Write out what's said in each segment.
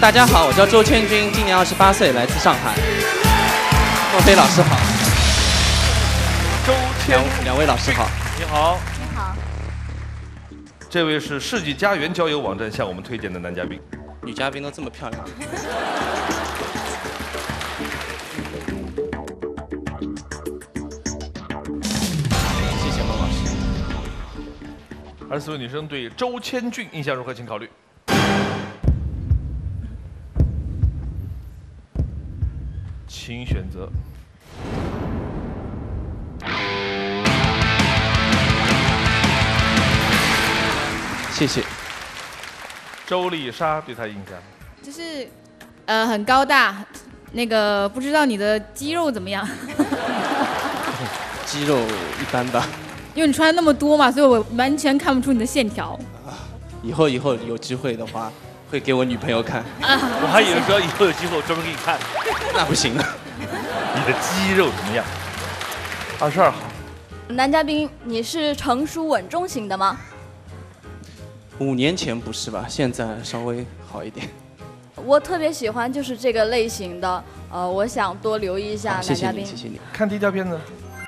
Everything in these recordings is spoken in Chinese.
大家好，我叫周千军，今年28岁，来自上海。孟非老师好。 周千， 两位老师好。 你好。 你好。 这位是世纪佳缘交友网站向我们推荐的男嘉宾。 女嘉宾都这么漂亮。谢谢孟老师。 24位女生对周千俊印象如何？请考虑。请选择。 谢谢。 周丽莎对他印象就是，很高大，那个不知道你的肌肉怎么样？ 肌肉一般吧。 因为你穿那么多嘛，所以我完全看不出你的线条。 以后有机会的话，会给我女朋友看。 我还以为说以后有机会我专门给你看。 那不行啊。 你的肌肉怎么样？22号。 男嘉宾，你是成熟稳重型的吗 ？5年前不是吧？现在稍微好一点。 我特别喜欢就是这个类型的，我想多留意一下男嘉宾。 谢谢你。 看第一条片子。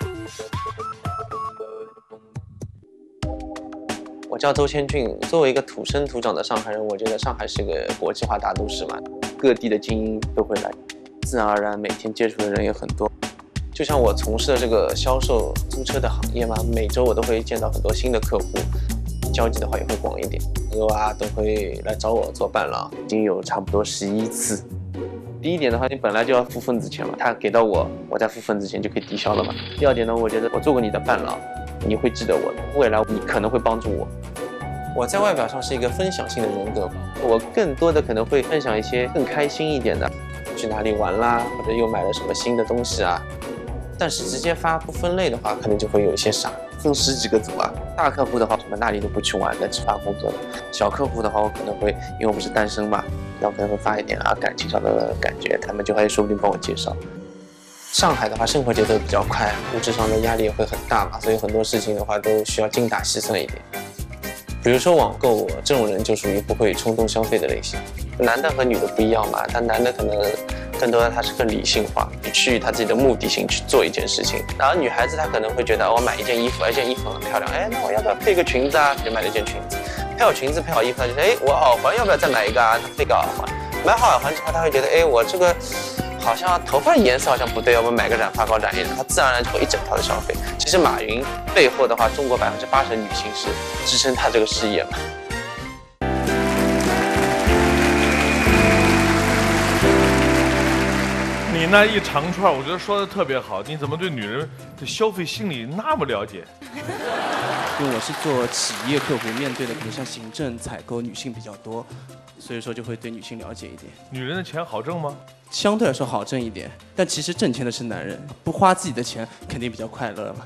我叫周千俊，作为一个土生土长的上海人，我觉得上海是个国际化大都市嘛，各地的精英都会来，自然而然每天接触的人也很多。就像我从事的这个销售租车的行业嘛，每周我都会见到很多新的客户，交集的话也会广一点，朋友啊都会来找我做伴郎，已经有差不多11次。第一点的话，你本来就要付份子钱嘛，他给到我，我再付份子钱就可以抵消了嘛。第二点呢，我觉得我做过你的伴郎，你会记得我的，未来你可能会帮助我。我在外表上是一个分享性的人格，我更多的可能会分享一些更开心一点的，去哪里玩啦，或者又买了什么新的东西啊。但是直接发不分类的话，可能就会有一些傻，分10几个组啊。大客户的话，什么哪里都不去玩，在只发工作的；小客户的话，我可能会，因为我不是单身嘛，那我可能会发一点感情上的感觉，他们就会说不定帮我介绍。上海的话，生活节奏比较快，物质上的压力也会很大嘛，所以很多事情的话都需要精打细算一点。比如说网购，我这种人就属于不会冲动消费的类型。男的和女的不一样嘛，他男的可能更多的他是更理性化，去他自己的目的性去做一件事情。然后女孩子她可能会觉得，我买一件衣服，这件衣服很漂亮，那我要不要配个裙子啊？就买了一件裙子，配好裙子配好衣服，她就觉得，我耳环要不要再买一个啊？她配个耳环，买好耳环之后，她会觉得，我这个好像头发颜色好像不对，要不买个染发膏染一染，她自然而然就会一整套的消费。其实马云背后的话，中国80%的女性是支撑他这个事业嘛。 你那一长串，我觉得说的特别好。你怎么对女人的消费心理那么了解？ 因为我是做企业客户，面对的可能像行政、采购女性比较多，所以说就会对女性了解一点。 女人的钱好挣吗？ 相对来说好挣一点，但其实挣钱的是男人，不花自己的钱肯定比较快乐嘛。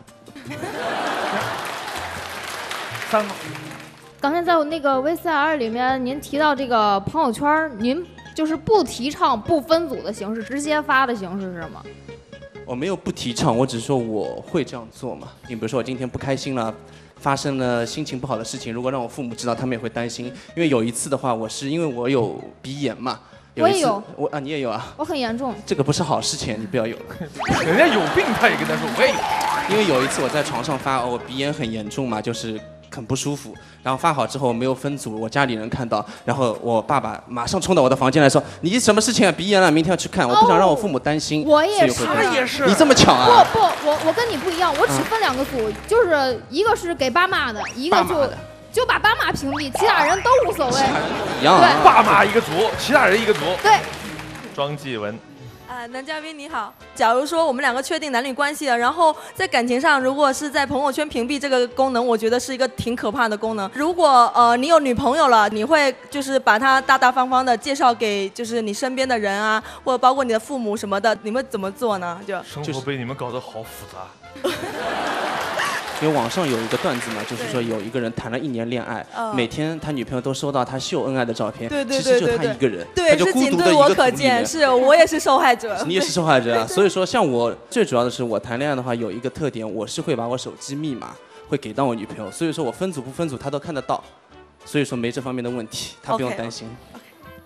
3号。 刚才在那个 VCR 里面，您提到这个朋友圈，您就是不提倡不分组的形式，直接发的形式是吗？ 我没有不提倡，我只是说我会这样做嘛。你比如说我今天不开心了，发生了心情不好的事情，如果让我父母知道，他们也会担心。因为有一次的话，因为我有鼻炎嘛。 我也有。 你也有啊？ 我很严重。 这个不是好事情，你不要有了。 人家有病，他也跟他说我也有。 因为有一次我在床上发，我鼻炎很严重嘛，就是很不舒服。然后发好之后没有分组，我家里人看到，然后我爸爸马上冲到我的房间来说：“你什么事情啊？鼻炎了，明天要去看。”我不想让我父母担心。 我也是。 他也是。 你这么巧啊？ 不，我跟你不一样，我只分2个组，就是一个是给爸妈的，一个就把爸妈屏蔽，其他人都无所谓。 一样啊。 爸妈一个组，其他人一个组。 对。 庄继文。 男嘉宾你好，假如说我们2个确定男女关系了，然后在感情上，如果是在朋友圈屏蔽这个功能，我觉得是一个挺可怕的功能。如果你有女朋友了，你会就是把她大大方方的介绍给就是你身边的人啊，或者包括你的父母什么的，你们怎么做呢？ 生活被你们搞得好复杂。 因为网上有一个段子嘛，就是说有一个人谈了1年恋爱，每天他女朋友都收到他秀恩爱的照片，其实就他一个人， 对， 他就孤独的一个我可见，是我也是受害者。 你也是受害者啊！所以说，像我最主要的是，我谈恋爱的话有一个特点，我是会把我手机密码会给到我女朋友，所以说我分组不分组她都看得到，所以说没这方面的问题，她不用担心。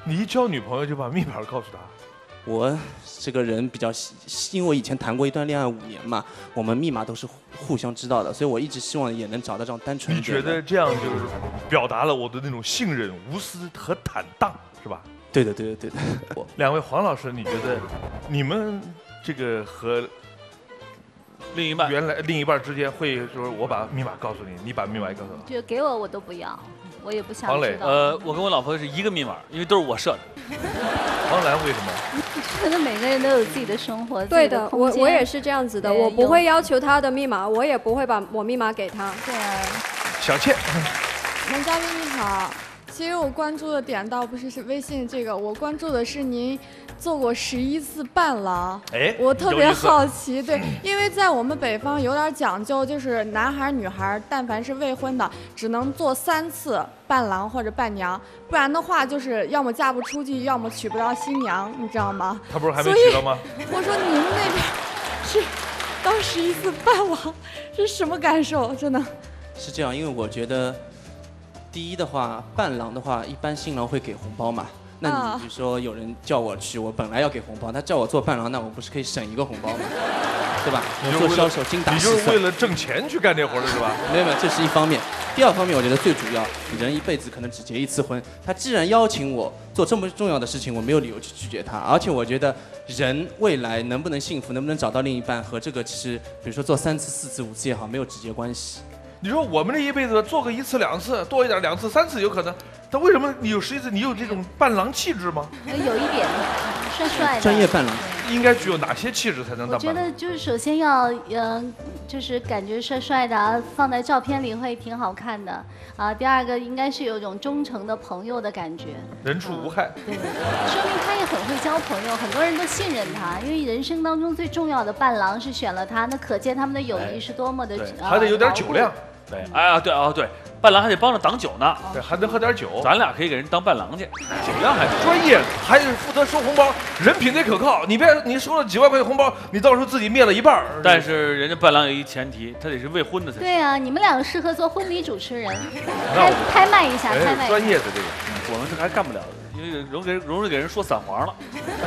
你一交女朋友就把密码告诉她？ 我这个人比较因为我以前谈过一段恋爱5年嘛，我们密码都是互相知道的，所以我一直希望也能找到这种单纯一你点的。 觉得这样就是表达了我的那种信任、无私和坦荡，是吧？ 对的。 两位黄老师，你觉得你们这个和另一半原来另一半之间会说，我把密码告诉你，你把密码告诉我？ 就给我都不要，我也不想黄磊知道。 我跟我老婆是一个密码，因为都是我设的。 黄澜为什么？ 觉得每个人都有自己的生活， 对的， 自己空间我也是这样子的，我不会要求他的密码，我也不会把我密码给他。 对啊。 小倩， 男嘉宾你好，其实我关注的点倒不是微信这个，我关注的是您做过11次伴郎。 哎， 我特别好奇，对，因为在我们北方有点讲究，就是男孩女孩但凡是未婚的，只能做3次伴郎或者伴娘，不然的话就是要么嫁不出去，要么娶不到新娘，你知道吗？ 他不是还没娶到吗？ 我说你们那边是当11次伴郎是什么感受？真的是这样，因为我觉得，第一的话，伴郎的话，一般新郎会给红包嘛。那你比如说有人叫我去，我本来要给红包，他叫我做伴郎，那我不是可以省一个红包吗？对吧？我做销售精打细算。 你就是为了挣钱去干这活的是吧？ 没有，这是一方面。第二方面，我觉得最主要，人一辈子可能只结1次婚，他既然邀请我做这么重要的事情，我没有理由去拒绝他。而且我觉得，人未来能不能幸福，能不能找到另一半，和这个其实，比如说做3次、4次、5次也好，没有直接关系。 你说我们这一辈子做个1次2次，多一点2次3次有可能，但为什么你有11次？你有这种伴郎气质吗？ 有一点，帅帅的。 专业伴郎应该具有哪些气质才能当伴郎？ 我觉得就是首先要，就是感觉帅帅的，放在照片里会挺好看的啊。第二个应该是有一种忠诚的朋友的感觉， 人畜无害。 对，说明他也很会交朋友，很多人都信任他。因为人生当中最重要的伴郎是选了他，那可见他们的友谊是多么的。 还得有点酒量。 对，哎呀，对哦对，伴郎还得帮着挡酒呢。 对，还能喝点酒。 咱俩可以给人当伴郎去， 酒量还专业，还负责收红包，人品得可靠。你别，你收了几万块钱红包，你到时候自己灭了一半。 但是人家伴郎有一前提，他得是未婚的才行。 对啊，你们两个适合做婚礼主持人， 拍卖一下，拍卖一下。 专业的这个， 我们这还干不了的，因为容易给人说散黄了。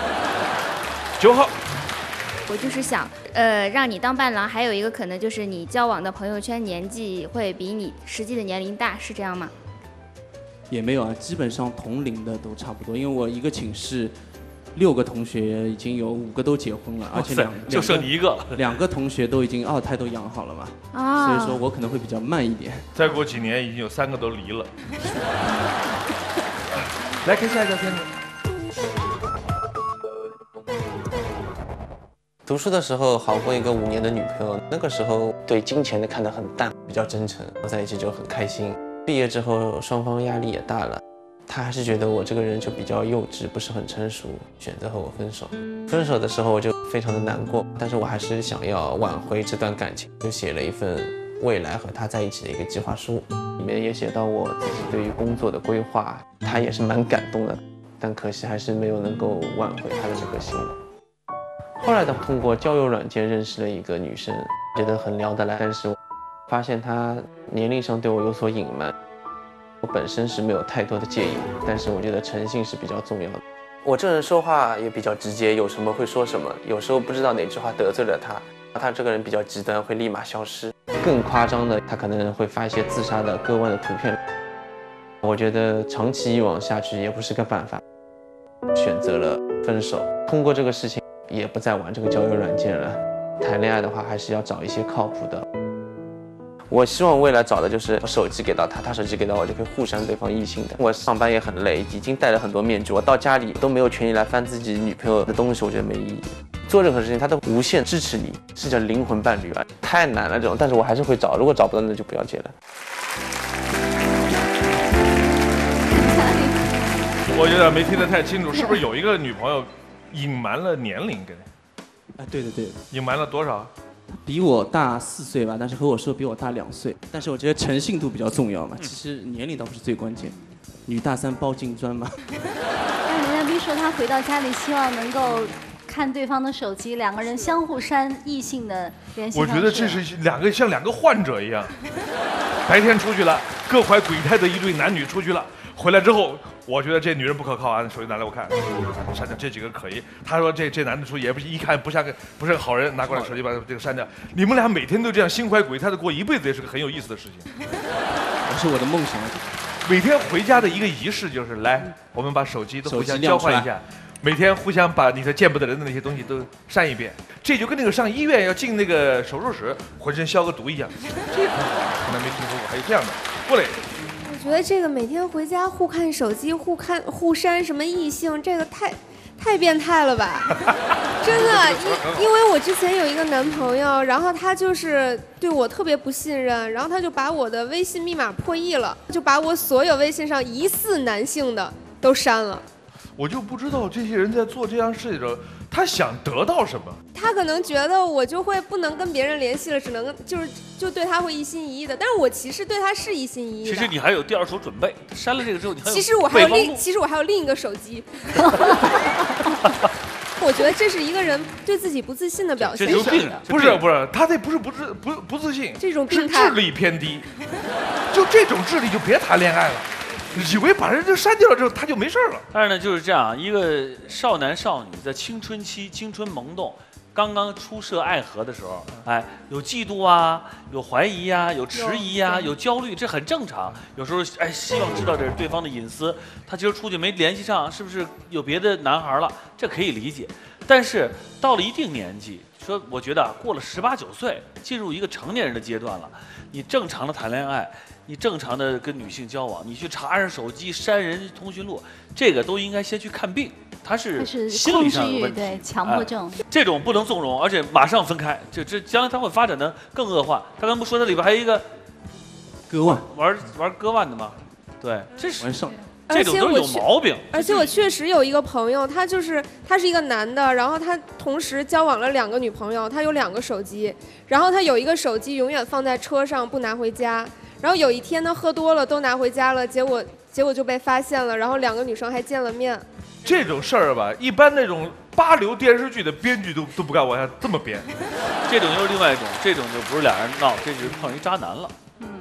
9号。 我就是想，让你当伴郎，还有一个可能就是你交往的朋友圈年纪会比你实际的年龄大，是这样吗？ 也没有啊，基本上同龄的都差不多。因为我一个寝室6个同学已经有5个都结婚了，而且就剩你一个了。 2个同学都已经2胎都养好了嘛，所以说我可能会比较慢一点。 再过几年已经有3个都离了。来看下一个片子。 读书的时候好过一个5年的女朋友，那个时候对金钱的看得很淡，比较真诚，在一起就很开心。毕业之后双方压力也大了，他还是觉得我这个人就比较幼稚，不是很成熟，选择和我分手。分手的时候我就非常的难过，但是我还是想要挽回这段感情，就写了一份未来和他在一起的一个计划书，里面也写到我自己对于工作的规划，他也是蛮感动的，但可惜还是没有能够挽回他的这颗心。后来通过交友软件认识了一个女生，觉得很聊得来，但是我发现她年龄上对我有所隐瞒。我本身是没有太多的介意，但是我觉得诚信是比较重要的。我这人说话也比较直接，有什么会说什么，有时候不知道哪句话得罪了她，她这个人比较极端，会立马消失。更夸张的，她可能会发一些自杀的割腕的图片。我觉得长期以往下去也不是个办法，选择了分手。通过这个事情也不再玩这个交友软件了，谈恋爱的话还是要找一些靠谱的。我希望未来找的就是我手机给到他，他手机给到我，就可以互删对方异性的。我上班也很累，已经戴了很多面具，我到家里都没有权利来翻自己女朋友的东西，我觉得没意义。做任何事情他都无限支持你，是叫灵魂伴侣啊，太难了这种，但是我还是会找，如果找不到那就不要结了。 我有点没听得太清楚，是不是有一个女朋友隐瞒了年龄跟你？ 对的。 隐瞒了多少？ 比我大4岁吧，但是和我说比我大2岁。但是我觉得诚信度比较重要嘛，其实年龄倒不是最关键。女大3包金砖嘛。 但人家B说他回到家里希望能够看对方的手机，2个人相互删异性的联系方式。 我觉得这是像2个患者一样，白天出去了，各怀鬼胎的一对男女出去了。 回来之后，我觉得这女人不可靠啊，手机拿来我看，删掉这几个可疑。他说这男的说也不一看不是个好人，拿过来手机把这个删掉。你们俩每天都这样心怀鬼胎的过一辈子，也是个很有意思的事情。 是我的梦想。 每天回家的一个仪式就是来，我们把手机都互相交换一下。每天互相把你的见不得人的那些东西都删一遍，这就跟那个上医院要进那个手术室，浑身消个毒一样。这个可能没听说过，还有这样的。郭磊， 我觉得这个每天回家互看手机、互删什么异性，这个太变态了吧！真的，因为我之前有一个男朋友，然后他就是对我特别不信任，然后他就把我的微信密码破译了，就把我所有微信上疑似男性的都删了。 我就不知道这些人在做这样事的时候，他想得到什么？ 他可能觉得我就会不能跟别人联系了，只能就对他会一心一意的。但是我其实对他是一心一意的。 其实你还有第二手准备，删了这个之后你还有。 其实我还有另一个手机。我觉得这是一个人对自己不自信的表现。 这是病人，不是，他这不是不自信， 这种病态是智力偏低。就这种智力就别谈恋爱了。以为把人就删掉了之后他就没事了， 但是呢就是这样，一个少男少女在青春期、青春萌动、刚刚初涉爱河的时候，哎，有嫉妒啊，有怀疑啊，有迟疑啊，有焦虑，这很正常。有时候哎，希望知道这是对方的隐私，他今儿出去没联系上，是不是有别的男孩了？这可以理解。但是到了一定年纪，说我觉得过了18、19岁，进入一个成年人的阶段了，你正常的谈恋爱。你正常的跟女性交往，你去查人手机、删人通讯录，这个都应该先去看病，它是心理上有问题， 对，强迫症， 这种不能纵容，而且马上分开，这将来它会发展的更恶化。他刚不说它里边还有一个割腕， 玩割腕的吗？对，这是玩上。 这种都是有毛病。 而且我确实有一个朋友，他是一个男的，然后他同时交往了2个女朋友，他有2个手机，然后他有一个手机永远放在车上不拿回家。然后有一天呢，喝多了都拿回家了，结果就被发现了，然后2个女生还见了面。 这种事儿吧，一般那种8流电视剧的编剧都不敢往下这么编。 这种又是另外一种，这种就不是俩人闹，这就是碰上一渣男了。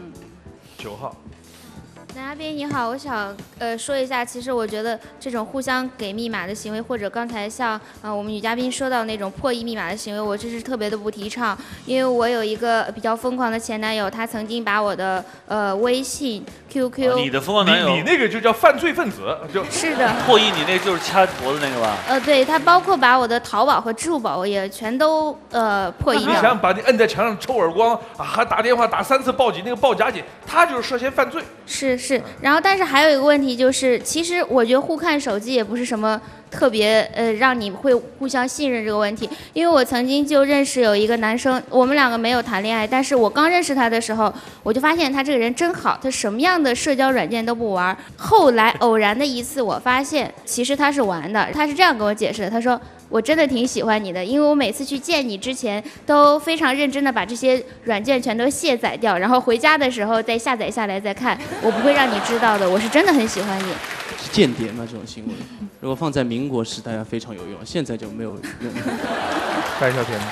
9号。 男嘉宾你好，我想说一下，其实我觉得这种互相给密码的行为，或者刚才像我们女嘉宾说到那种破译密码的行为，我这是特别的不提倡。因为我有一个比较疯狂的前男友，他曾经把我的微信、QQ， 你的疯狂男友， 你那个就叫犯罪分子， 是的， 破译你那就是掐脖子那个吧？ 对，他包括把我的淘宝和支付宝也全都破译掉。 你想把你摁在墙上抽耳光啊，还打电话打3次报警，那个报假警，他就是涉嫌犯罪。 是，然后但是还有一个问题就是，其实我觉得互看手机也不是什么特别让你会互相信任这个问题，因为我曾经就认识有一个男生，我们2个没有谈恋爱，但是我刚认识他的时候，我就发现他这个人真好，他什么样的社交软件都不玩。后来偶然的一次，我发现其实他是玩的，他是这样跟我解释的，他说我真的挺喜欢你的，因为我每次去见你之前都非常认真的把这些软件全都卸载掉，然后回家的时候再下载下来再看，我不会让你知道的，我是真的很喜欢你。 是间谍吗？这种行为，如果放在民国时代非常有用，现在就没有用。 白小天呢？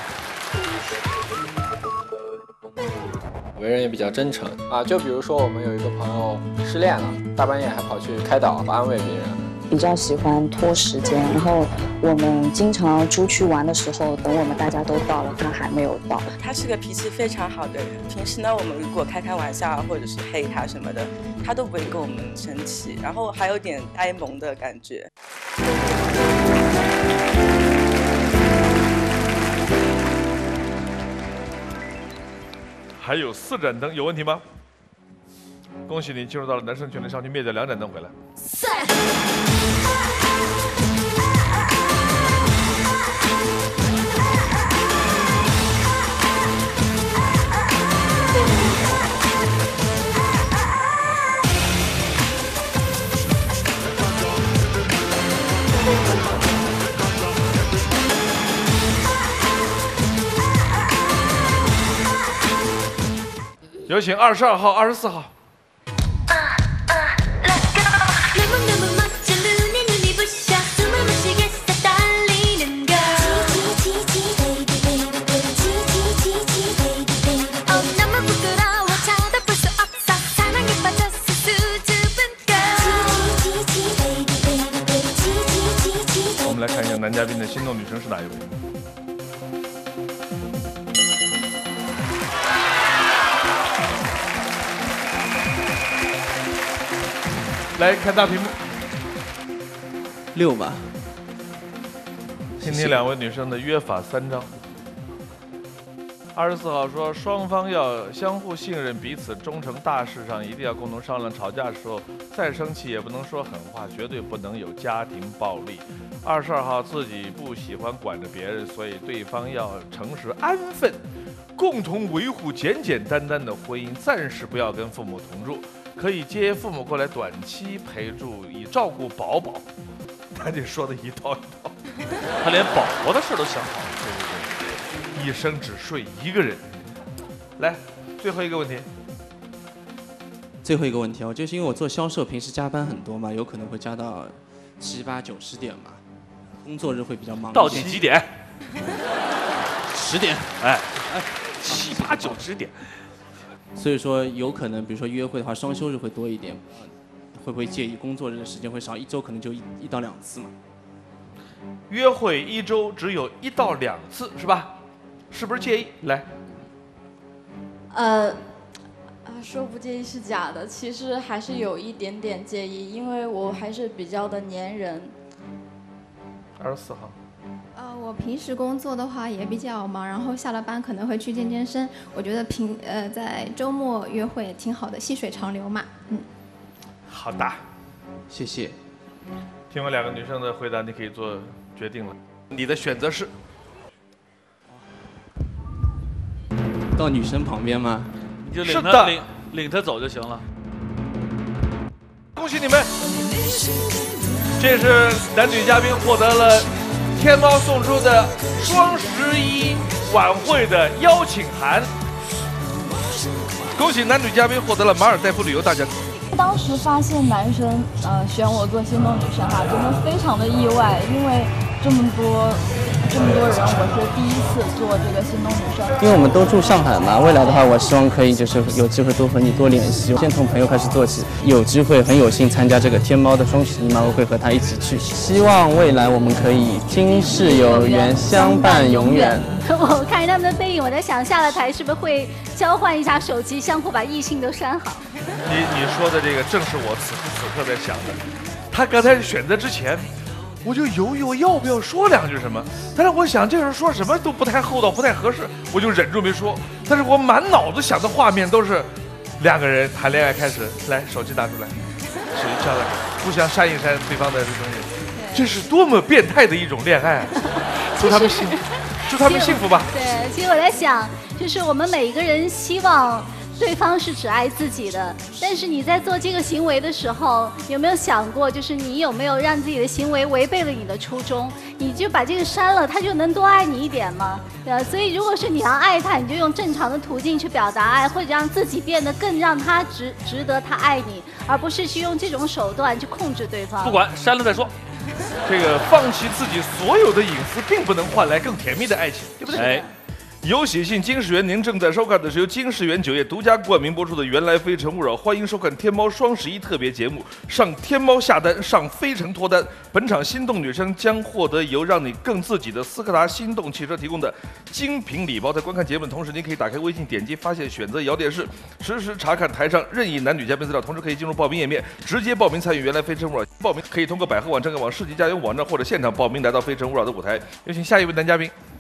为人也比较真诚啊，就比如说我们有一个朋友失恋了，大半夜还跑去开导安慰别人。 比较喜欢拖时间，然后我们经常出去玩的时候，等我们大家都到了，他还没有到。 他是个脾气非常好的人，平时呢，我们如果开玩笑或者是黑他什么的，他都不会跟我们生气，然后还有点呆萌的感觉。 还有4盏灯，有问题吗？恭喜你进入到了男生权利少女，灭掉2盏灯回来。有请22号、24号。 动女生是哪一位？来看大屏幕 ，6吧。 听听两位女生的约法3章。24号说，双方要相互信任，彼此忠诚，大事上一定要共同商量。吵架的时候再生气也不能说狠话，绝对不能有家庭暴力。22号自己不喜欢管着别人，所以对方要诚实安分，共同维护简简单单的婚姻，暂时不要跟父母同住，可以接父母过来短期陪住，以照顾宝宝。他这说的一套一套， 他连宝宝的事都想好。 一生只睡一个人。来，最后一个问题。 最后一个问题哦，就是因为我做销售，平时加班很多嘛，有可能会加到7、8、9、10点嘛，工作日会比较忙。 到底几点 ？10点。 哎，7、8、9、10点。 所以说有可能，比如说约会的话，双休日会多一点，会不会介意工作日的时间会少？一周可能就1到2次嘛。 约会1周只有1到2次是吧？是不是介意？来， 说不介意是假的，其实还是有一点点介意，因为我还是比较的粘人。 24号。 我平时工作的话也比较忙，然后下了班可能会去健健身。我觉得在周末约会挺好的，细水长流嘛。 好的， 谢谢。 听完两个女生的回答，你可以做决定了。你的选择是到女生旁边吗？ 你就领她走就行了。 恭喜你们！这是男女嘉宾获得了天猫送出的双11晚会的邀请函。恭喜男女嘉宾获得了马尔代夫旅游大奖。 当时发现男生选我做心动女生哈，真的非常的意外，因为这么多人，我是第一次做这个心动女生。 因为我们都住上海嘛，未来的话，我希望可以就是有机会多和你多联系，先从朋友开始做起，有机会很有幸参加这个天猫的双11嘛，我会和他一起去。希望未来我们可以今世有缘，相伴永远。 我看着他们的背影，我在想下了台是不是会交换一下手机，相互把异性都删好。 你说的这个正是我此时此刻在想的。他刚才选择之前，我就犹豫我要不要说两句什么，但是我想这人说什么都不太厚道，不太合适，我就忍住没说。但是我满脑子想的画面都是两个人谈恋爱开始，来手机拿出来，手机交来，互相删一删对方的这东西，这是多么变态的一种恋爱！祝他们幸福，祝他们幸福吧。 对，其实我在想，就是我们每一个人希望对方是只爱自己的，但是你在做这个行为的时候，有没有想过，就是你有没有让自己的行为违背了你的初衷？你就把这个删了，他就能多爱你一点吗？对吧？所以如果是你要爱他，你就用正常的途径去表达爱，或者让自己变得更让他值得他爱你，而不是去用这种手段去控制对方。 不管，删了再说。 这个放弃自己所有的隐私，并不能换来更甜蜜的爱情，对不对？ 哎。 有喜信金世缘，您正在收看的是由金世缘酒业独家冠名播出的《原来非诚勿扰》，欢迎收看天猫双11特别节目，上天猫下单，上非诚脱单。本场心动女生将获得由让你更自己的斯柯达心动汽车提供的精品礼包。在观看节目的同时，您可以打开微信，点击发现，选择摇电视，实时查看台上任意男女嘉宾资料，同时可以进入报名页面，直接报名参与《原来非诚勿扰》。报名可以通过百合网、正港网、世纪佳缘网站或者现场报名，来到非诚勿扰的舞台。有请下一位男嘉宾。